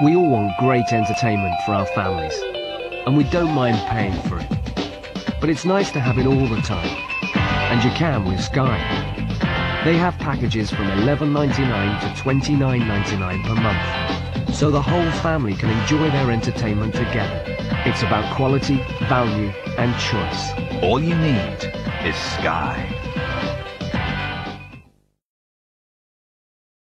We all want great entertainment for our families, and we don't mind paying for it. But it's nice to have it all the time, and you can with Sky. They have packages from $11.99 to $29.99 per month, so the whole family can enjoy their entertainment together. It's about quality, value, and choice. All you need is Sky.